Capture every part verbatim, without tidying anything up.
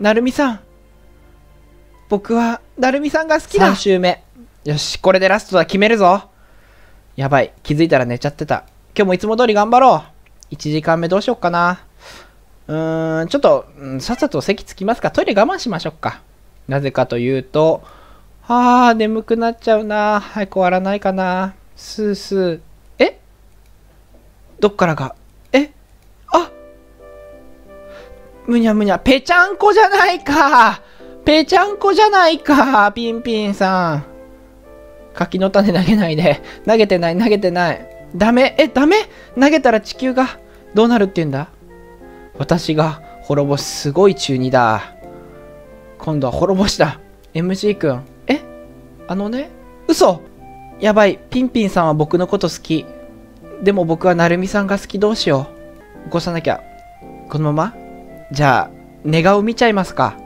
なるみさん。僕は、なるみさんが好きだ。さん周目。よし、これでラストだ。決めるぞ。やばい。気づいたら寝ちゃってた。今日もいつも通り頑張ろう。いちじかんめどうしよっかな。うーん、ちょっと、うん、さっさと席つきますか。トイレ我慢しましょうか。なぜかというと、あー、眠くなっちゃうな。早く終わらないかな。スースー。えどっからが。えあむにゃむにゃ。ぺちゃんこじゃないか。ぺちゃんこじゃないか。ピンピンさん。柿の種投げないで。投げてない、投げてない。ダメ。え、ダメ投げたら地球がどうなるって言うんだ。私が滅ぼすすごい中二だ。今度は滅ぼしだ。エムジー 君。えあのね。嘘やばい。ピンピンさんは僕のこと好き。でも僕はなるみさんが好き。どうしよう。起こさなきゃ。このままじゃあ、寝顔見ちゃいますか。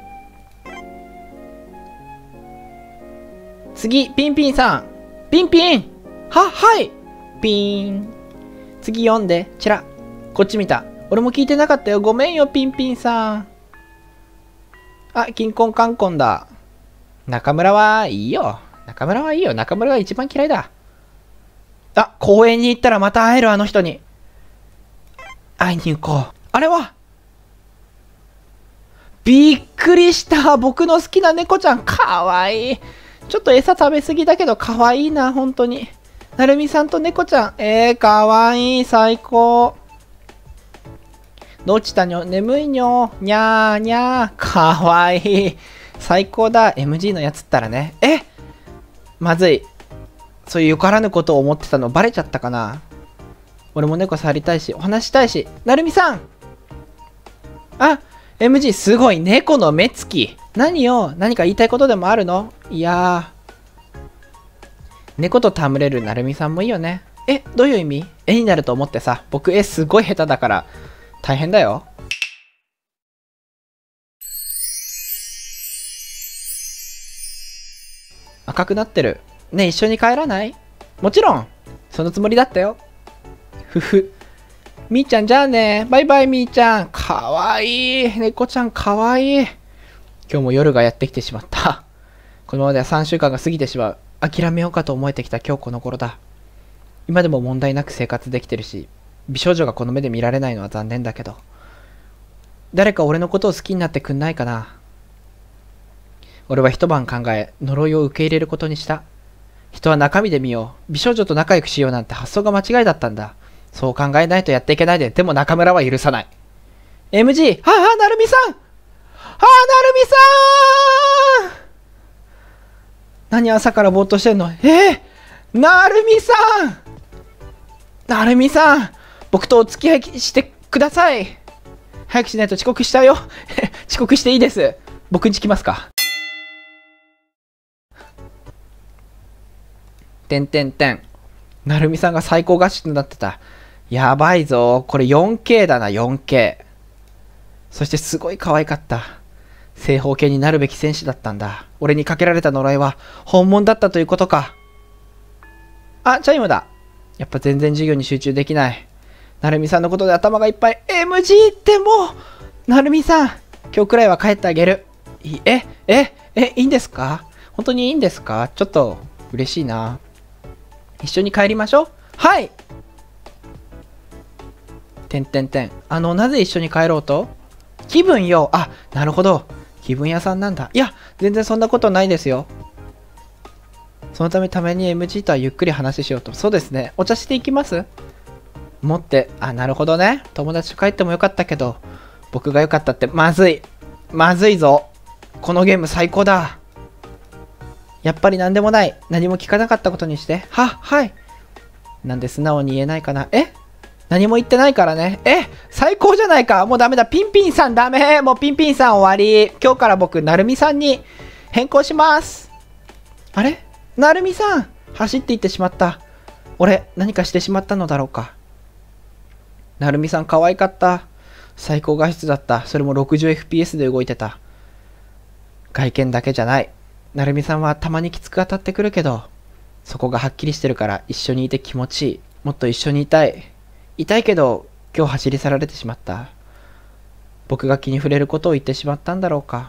次、ピンピンさん。ピンピンは、はい。ピーン。次読んで。チラ。こっち見た。俺も聞いてなかったよ。ごめんよ、ピンピンさん。あ、キンコンカンコンだ。中村はいいよ。中村はいいよ。中村が一番嫌いだ。あ、公園に行ったらまた会える、あの人に。会いに行こう。あれはびっくりした。僕の好きな猫ちゃん。かわいい。ちょっと餌食べすぎだけど、かわいいな、本当に。なるみさんと猫ちゃん。えー、かわいい。最高。どっちだにょ眠いにょにゃーにゃー。かわいい。最高だ。エムジー のやつったらね。えまずい。そういうよからぬことを思ってたのバレちゃったかな。俺も猫触りたいし、お話したいし。なるみさんあ、エムジー すごい。猫の目つき。何よ何か言いたいことでもあるの。いやー。猫と戯れるなるみさんもいいよね。え、どういう意味。絵になると思ってさ。僕絵すごい下手だから。大変だよ。赤くなってる。ねえ、一緒に帰らない？もちろんそのつもりだったよ。ふふ。みーちゃんじゃあね。バイバイみーちゃん。かわいい。猫ちゃんかわいい。今日も夜がやってきてしまった。このままではさんしゅうかんが過ぎてしまう。諦めようかと思えてきた今日この頃だ。今でも問題なく生活できてるし、美少女がこの目で見られないのは残念だけど。誰か俺のことを好きになってくんないかな。俺は一晩考え、呪いを受け入れることにした。人は中身で見よう。美少女と仲良くしようなんて発想が間違いだったんだ。そう考えないとやっていけないで。でも中村は許さない。エムジー、はあ、はあ、なるみさんはあ、なるみさん何朝からぼーっとしてんの。えー、なるみさんなるみさん僕とお付き合いしてください。早くしないと遅刻しちゃうよ。遅刻していいです。僕ん家来ますか。てんてんてん。なるみさんが最高画質になってた。やばいぞ。これ よんケー だな、よんケー。そしてすごい可愛かった。正方形になるべき戦士だったんだ。俺にかけられた呪いは本物だったということか。あ、チャイムだ。やっぱ全然授業に集中できない。なるみさんのことで頭がいっぱい。エムジー ってもうなるみさん今日くらいは帰ってあげる。いえええいいんですか。本当にいいんですか。ちょっと嬉しいな。一緒に帰りましょう。はい。てんてんてん。あのなぜ一緒に帰ろうと。気分よ。あ、なるほど。気分屋さんなんだ。いや全然そんなことないですよ。そのためために エムジー とはゆっくり話しようと。そうですね。お茶していきます持って。あ、なるほどね。友達と帰ってもよかったけど僕がよかったってまずい。まずいぞ。このゲーム最高だ。やっぱり何でもない。何も聞かなかったことにして。は、はい。なんで素直に言えないかな。え何も言ってないからね。え最高じゃないか。もうダメだ。ピンピンさんダメ。もうピンピンさん終わり。今日から僕、なるみさんに変更します。あれなるみさん走っていってしまった。俺、何かしてしまったのだろうか。なるみさん可愛かった。最高画質だった。それも ろくじゅうエフピーエス で動いてた。外見だけじゃない。なるみさんはたまにきつく当たってくるけど、そこがはっきりしてるから一緒にいて気持ちいい。もっと一緒にいたい。いたいけど、今日走り去られてしまった。 僕が気に触れることを言ってしまったんだろうか。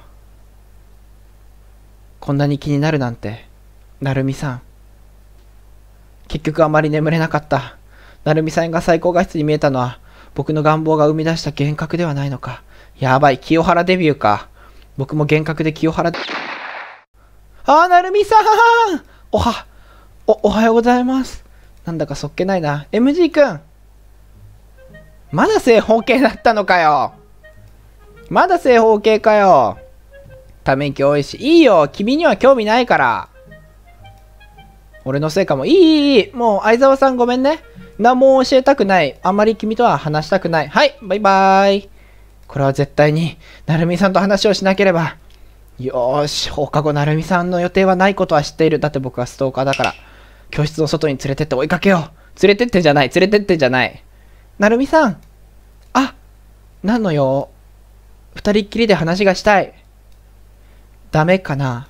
こんなに気になるなんて、なるみさん。結局あまり眠れなかった。なるみさんが最高画質に見えたのは、僕の願望が生み出した幻覚ではないのか。やばい、清原デビューか。僕も幻覚で清原で、あー、なるみさんおは、お、おはようございます。なんだかそっけないな。エムジー くんまだ正方形だったのかよ。まだ正方形かよ。ため息多いし。いいよ、君には興味ないから。俺のせいかも。いい、いい、もう相沢さんごめんね。何も教えたくない。あんまり君とは話したくない。はい、バイバーイ。これは絶対に、なるみさんと話をしなければ。よーし、放課後なるみさんの予定はないことは知っている。だって僕はストーカーだから。教室の外に連れてって追いかけよう。連れてってじゃない、連れてってじゃない。なるみさん。あ、なんのよ。二人っきりで話がしたい。ダメかな。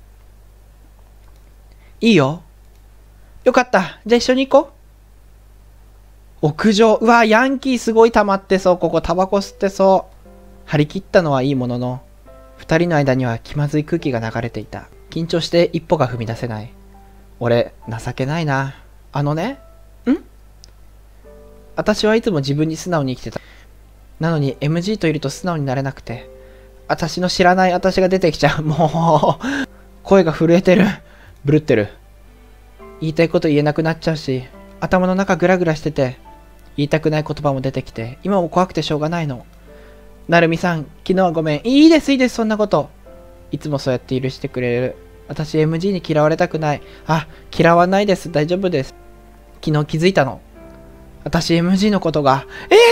いいよ。よかった。じゃあ一緒に行こう。屋上。うわ、ヤンキーすごい溜まってそう。ここタバコ吸ってそう。張り切ったのはいいものの、二人の間には気まずい空気が流れていた。緊張して一歩が踏み出せない。俺、情けないな。あのね、ん私はいつも自分に素直に生きてた。なのに エムジー といると素直になれなくて。私の知らない私が出てきちゃう。もう、声が震えてる。ブルってる。言いたいこと言えなくなっちゃうし、頭の中グラグラしてて、言いたくない言葉も出てきて、今も怖くてしょうがないの。なるみさん、昨日はごめん。いいです、いいです、そんなこと。いつもそうやって許してくれる。私 エムジー に嫌われたくない。あ、嫌わないです。大丈夫です。昨日気づいたの。私 エムジー のことが、えー、え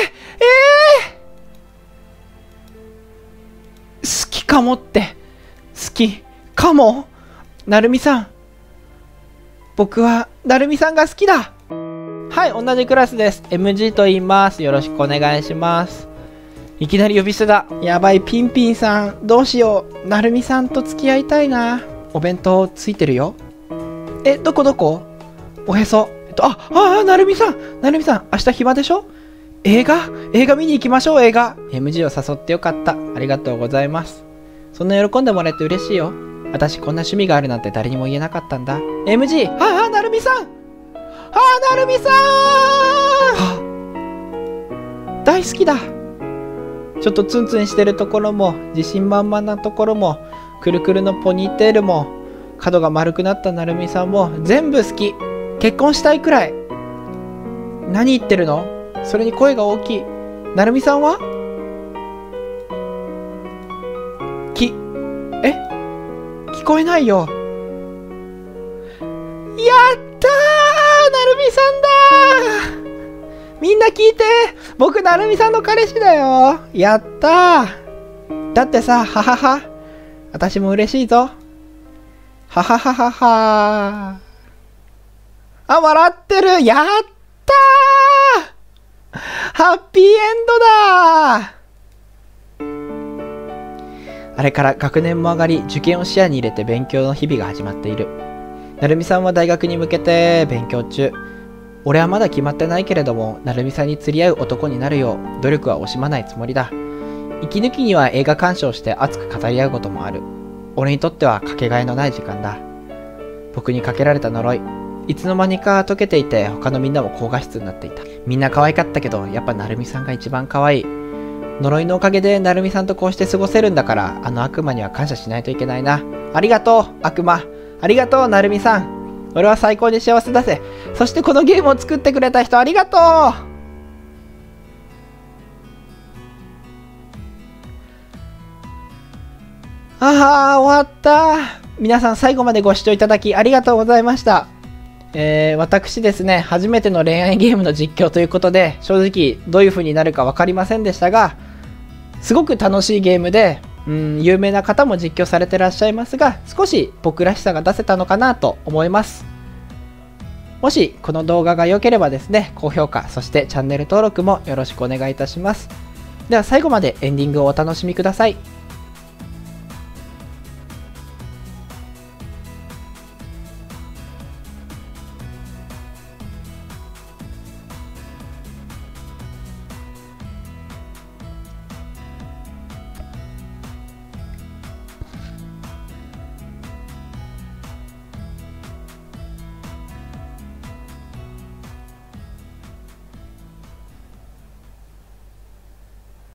ー、好きかもって。好きかも。なるみさん。僕は、なるみさんが好きだ。はい、同じクラスです。エムジー と言います。よろしくお願いします。いきなり呼び捨てだ。やばい、ピンピンさん。どうしよう。なるみさんと付き合いたいな。お弁当ついてるよ。え、どこどこ？おへそ。えっと、あ、ああ、なるみさん。なるみさん、明日暇でしょ？映画映画見に行きましょう、映画。エムジー を誘ってよかった。ありがとうございます。そんな喜んでもらえて嬉しいよ。私こんな趣味があるなんて誰にも言えなかったんだ。エムジー、ああ、なるみさん。ああ、なるみさん。は大好きだ。ちょっとツンツンしてるところも、自信満々なところも、くるくるのポニーテールも、角が丸くなったなるみさんも、全部好き。結婚したいくらい。何言ってるの？それに声が大きい。なるみさんは？き、え？聞こえないよ。やったー！なるみさんだー！みんな聞いて！僕、なるみさんの彼氏だよ！やったー！だってさ、ははは。私も嬉しいぞ。ははははは。あ、笑ってる！やったー！ハッピーエンドだー！あれから学年も上がり、受験を視野に入れて勉強の日々が始まっている。なるみさんは大学に向けて勉強中。俺はまだ決まってないけれども、なるみさんに釣り合う男になるよう、努力は惜しまないつもりだ。息抜きには映画鑑賞して熱く語り合うこともある。俺にとってはかけがえのない時間だ。僕にかけられた呪い。いつの間にか解けていて、他のみんなも高画質になっていた。みんな可愛かったけど、やっぱなるみさんが一番可愛い。呪いのおかげでなるみさんとこうして過ごせるんだから、あの悪魔には感謝しないといけないな。ありがとう、悪魔。ありがとう、なるみさん。俺は最高に幸せだぜ。そしてこのゲームを作ってくれた人ありがとう。ああ、終わった。皆さん最後までご視聴いただきありがとうございました。えー、私ですね、初めての恋愛ゲームの実況ということで、正直どういう風になるか分かりませんでしたが、すごく楽しいゲームで、うん、有名な方も実況されてらっしゃいますが、少し僕らしさが出せたのかなと思います。もしこの動画が良ければですね、高評価、そしてチャンネル登録もよろしくお願いいたします。では最後までエンディングをお楽しみください。